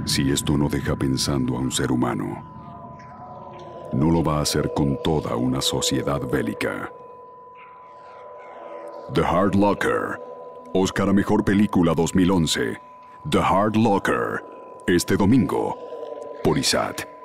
Si esto no deja pensando a un ser humano, no lo va a hacer con toda una sociedad bélica. The Hard Locker. Oscar a Mejor Película 2011. The Hard Locker. Este domingo, por ISAT.